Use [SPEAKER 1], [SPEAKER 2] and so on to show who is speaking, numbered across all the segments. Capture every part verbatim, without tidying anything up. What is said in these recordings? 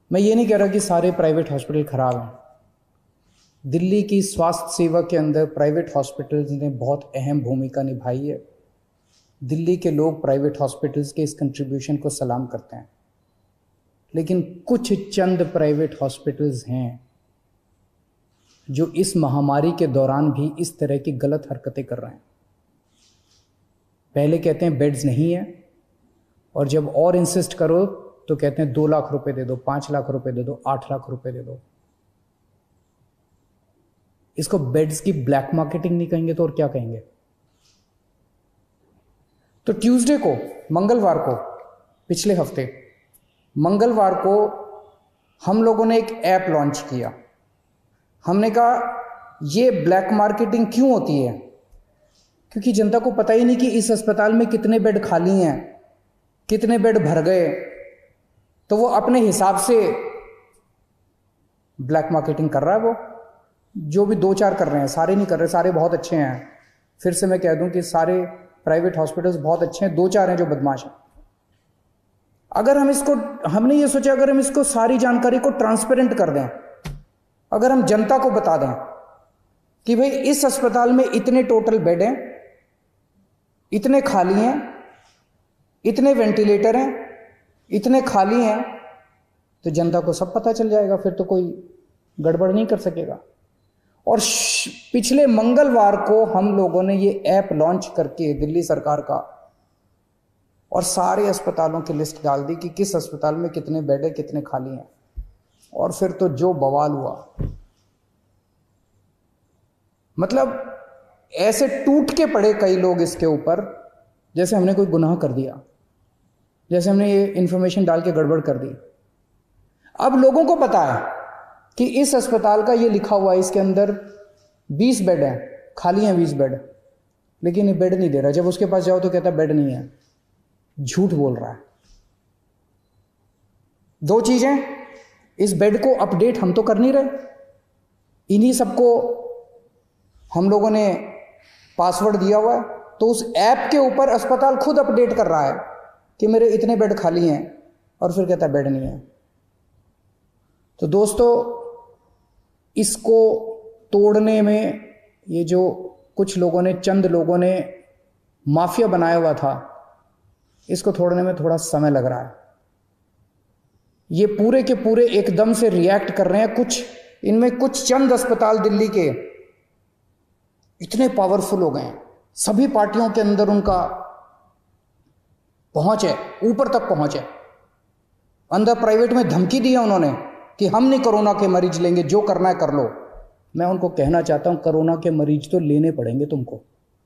[SPEAKER 1] मैं ये नहीं कह रहा कि सारे प्राइवेट हॉस्पिटल खराब हैं। दिल्ली की स्वास्थ्य सेवा के अंदर प्राइवेट हॉस्पिटल्स ने बहुत अहम भूमिका निभाई है। दिल्ली के लोग प्राइवेट हॉस्पिटल्स के इस कंट्रीब्यूशन को सलाम करते हैं, लेकिन कुछ चंद प्राइवेट हॉस्पिटल्स हैं जो इस महामारी के दौरान भी इस तरह की गलत हरकतें कर रहे हैं। पहले कहते हैं बेड्स नहीं है, और जब और इंसिस्ट करो तो कहते हैं दो लाख रुपए दे दो, पांच लाख रुपए दे दो, आठ लाख रुपए दे दो। इसको बेड्स की ब्लैक मार्केटिंग नहीं कहेंगे तो और क्या कहेंगे। तो ट्यूसडे को, मंगलवार को, पिछले हफ्ते मंगलवार को हम लोगों ने एक ऐप लॉन्च किया। हमने कहा ये ब्लैक मार्केटिंग क्यों होती है, क्योंकि जनता को पता ही नहीं कि इस अस्पताल में कितने बेड खाली हैं, कितने बेड भर गए, तो वो अपने हिसाब से ब्लैक मार्केटिंग कर रहा है। वो जो भी दो चार कर रहे हैं, सारे नहीं कर रहे, सारे बहुत अच्छे हैं। फिर से मैं कह दूं कि सारे प्राइवेट हॉस्पिटल्स बहुत अच्छे हैं, दो चार हैं जो बदमाश हैं। अगर हम इसको, हमने ये सोचा अगर हम इसको सारी जानकारी को ट्रांसपेरेंट कर दें, अगर हम जनता को बता दें कि भाई इस अस्पताल में इतने टोटल बेड हैं, इतने खाली हैं, इतने वेंटिलेटर हैं, इतने खाली हैं, तो जनता को सब पता चल जाएगा, फिर तो कोई गड़बड़ नहीं कर सकेगा। और पिछले मंगलवार को हम लोगों ने ये ऐप लॉन्च करके दिल्ली सरकार का, और सारे अस्पतालों की लिस्ट डाल दी कि किस अस्पताल में कितने बेड है, कितने खाली हैं। और फिर तो जो बवाल हुआ, मतलब ऐसे टूट के पड़े कई लोग इसके ऊपर, जैसे हमने कोई गुनाह कर दिया, जैसे हमने ये इंफॉर्मेशन डाल के गड़बड़ कर दी। अब लोगों को पता है कि इस अस्पताल का ये लिखा हुआ है, इसके अंदर बीस बेड हैं, खाली हैं बीस बेड, लेकिन ये बेड नहीं दे रहा। जब उसके पास जाओ तो कहता बेड नहीं है, झूठ बोल रहा है। दो चीजें, इस बेड को अपडेट हम तो कर नहीं रहे, इन्हीं सबको हम लोगों ने पासवर्ड दिया हुआ है, तो उस ऐप के ऊपर अस्पताल खुद अपडेट कर रहा है कि मेरे इतने बेड खाली हैं, और फिर कहता है बेड नहीं है। तो दोस्तों, इसको तोड़ने में ये जो कुछ लोगों ने, चंद लोगों ने माफिया बनाया हुआ था, इसको तोड़ने में थोड़ा समय लग रहा है। ये पूरे के पूरे एकदम से रिएक्ट कर रहे हैं। कुछ इनमें कुछ चंद अस्पताल दिल्ली के इतने पावरफुल हो गए हैं, सभी पार्टियों के अंदर उनका पहुंच है, ऊपर तक पहुंच है। अंदर प्राइवेट में धमकी दी है उन्होंने कि हम नहीं कोरोना के मरीज लेंगे, जो करना है कर लो। मैं उनको कहना चाहता हूं, कोरोना के मरीज तो लेने पड़ेंगे तुमको।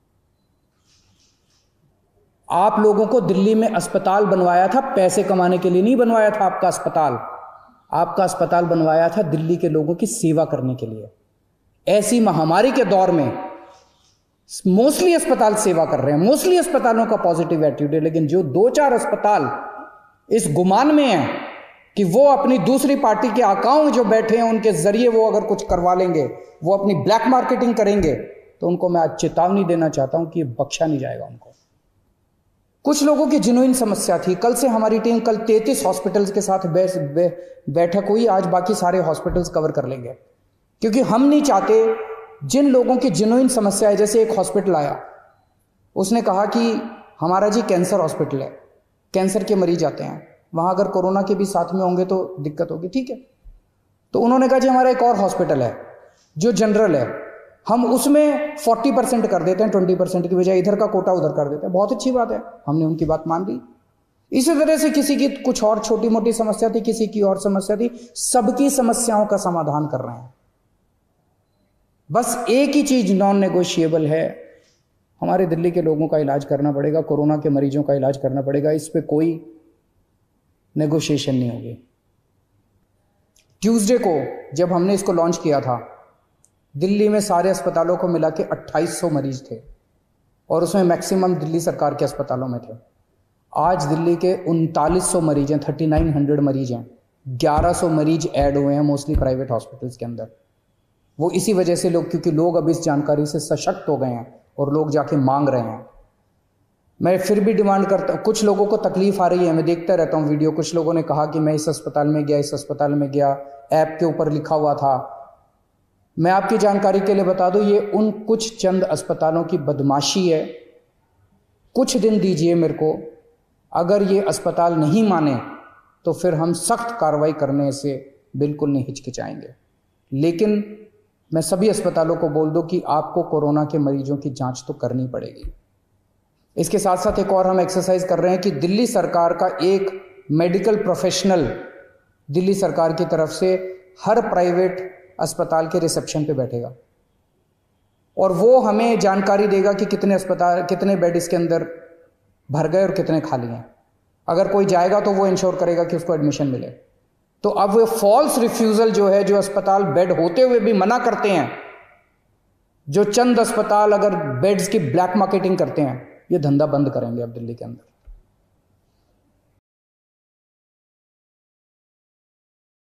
[SPEAKER 1] आप लोगों को दिल्ली में अस्पताल बनवाया था पैसे कमाने के लिए नहीं बनवाया था। आपका अस्पताल आपका अस्पताल बनवाया था दिल्ली के लोगों की सेवा करने के लिए। ऐसी महामारी के दौर में मोस्टली अस्पताल सेवा कर रहे हैं, मोस्टली अस्पतालों का पॉजिटिव एटीट्यूड है, लेकिन जो दो चार अस्पताल इस गुमान में हैं कि वो अपनी दूसरी पार्टी के आकाओं जो बैठे हैं उनके जरिए वो अगर कुछ करवा लेंगे, वो अपनी ब्लैक मार्केटिंग करेंगे, तो उनको मैं आज चेतावनी देना चाहता हूं कि ये बख्शा नहीं जाएगा उनको। कुछ लोगों की जिन्होंने समस्या थी, कल से हमारी टीम, कल तैंतीस हॉस्पिटल्स के साथ बैठक हुई, आज बाकी सारे हॉस्पिटल्स कवर कर लेंगे, क्योंकि हम नहीं चाहते जिन लोगों की जिन्होंने समस्या है। जैसे एक हॉस्पिटल आया, उसने कहा कि हमारा जी कैंसर हॉस्पिटल है, कैंसर के मरीज आते हैं, वहां अगर कोरोना के भी साथ में होंगे तो दिक्कत होगी। ठीक है, तो उन्होंने कहा जी हमारा एक और हॉस्पिटल है जो जनरल है, हम उसमें चालीस परसेंट कर देते हैं, बीस परसेंट की बजाय इधर का कोटा उधर कर देते हैं। बहुत अच्छी बात है, हमने उनकी बात मान ली। इसी तरह से किसी की कुछ और छोटी मोटी समस्या थी, किसी की और समस्या थी, सबकी समस्याओं का समाधान कर रहे हैं। बस एक ही चीज नॉन नेगोशिएबल है, हमारे दिल्ली के लोगों का इलाज करना पड़ेगा, कोरोना के मरीजों का इलाज करना पड़ेगा, इस पे कोई नेगोशिएशन नहीं होगी। ट्यूसडे को जब हमने इसको लॉन्च किया था, दिल्ली में सारे अस्पतालों को मिला के अट्ठाईस सौ मरीज थे, और उसमें मैक्सिमम दिल्ली सरकार के अस्पतालों में थे। आज दिल्ली के उनतालीस सौ मरीज हैं, थर्टी नाइन हंड्रेड मरीज हैं, ग्यारह सौ मरीज ऐड हुए हैं मोस्टली प्राइवेट हॉस्पिटल्स के अंदर। वो इसी वजह से लोग, क्योंकि लोग अब इस जानकारी से सशक्त हो गए हैं और लोग जाके मांग रहे हैं। मैं फिर भी डिमांड करता हूँ, कुछ लोगों को तकलीफ आ रही है, मैं देखता रहता हूँ वीडियो, कुछ लोगों ने कहा कि मैं इस अस्पताल में गया, इस अस्पताल में गया, ऐप के ऊपर लिखा हुआ था। मैं आपकी जानकारी के लिए बता दूं, ये उन कुछ चंद अस्पतालों की बदमाशी है। कुछ दिन दीजिए मेरे को, अगर ये अस्पताल नहीं माने तो फिर हम सख्त कार्रवाई करने से बिल्कुल नहीं हिचकिचाएंगे। लेकिन मैं सभी अस्पतालों को बोल दूं कि आपको कोरोना के मरीजों की जांच तो करनी पड़ेगी। इसके साथ साथ एक और हम एक्सरसाइज कर रहे हैं कि दिल्ली सरकार का एक मेडिकल प्रोफेशनल दिल्ली सरकार की तरफ से हर प्राइवेट अस्पताल के रिसेप्शन पे बैठेगा और वो हमें जानकारी देगा कि कितने अस्पताल, कितने बेड इसके अंदर भर गए और कितने खाली हैं। अगर कोई जाएगा तो वो इंश्योर करेगा कि उसको एडमिशन मिले। तो अब वो फॉल्स रिफ्यूजल जो है, जो अस्पताल बेड होते हुए भी मना करते हैं, जो चंद अस्पताल अगर बेड्स की ब्लैक मार्केटिंग करते हैं, ये धंधा बंद करेंगे अब दिल्ली के अंदर।